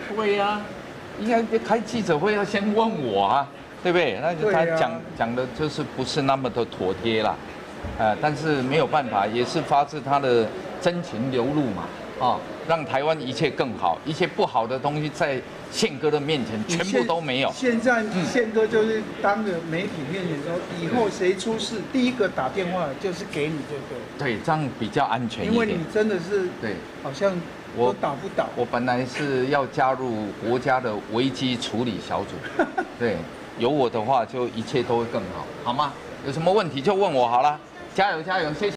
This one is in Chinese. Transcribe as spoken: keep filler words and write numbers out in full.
对呀、啊，应该开记者会要先问我啊，对不对？那就他讲、啊、讲的就是不是那么的妥帖啦，呃，但是没有办法，也是发自他的真情流露嘛，啊、哦，让台湾一切更好，一切不好的东西在宪哥的面前全部都没有。 现在宪哥就是当着媒体面前说，以后谁出事，第一个打电话就是给你这个。 对，这样比较安全一点。 因为你真的是对， 好像都打不倒。 我本来是要加入国家的危机处理小组，对，有我的话就一切都会更好，好吗？有什么问题就问我好了，加油加油，谢谢。